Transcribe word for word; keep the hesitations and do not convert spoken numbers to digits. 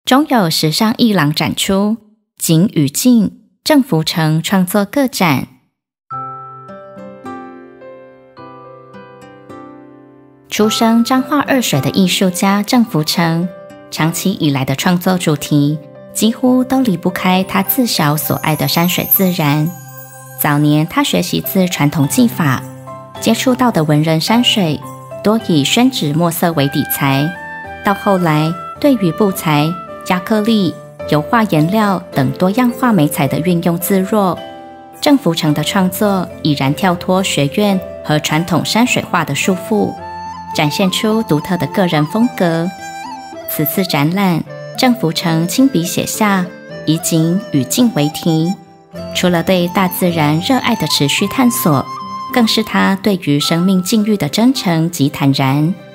中有时尚艺廊展出景与境郑福成创作个展。出生彰化二水的艺术家郑福成，长期以来的创作主题几乎都离不开他自小所爱的山水自然。早年他学习自传统技法，接触到的文人山水多以宣纸墨色为底材，到后来对于布材、亚克力、油画颜料等多样化媒材的运用自若。郑福成的创作已然跳脱学院和传统山水画的束缚，展现出独特的个人风格。此次展览，郑福成亲笔写下以景与境为题，除了对大自然热爱的持续探索，更是他对于生命境遇的真诚及坦然。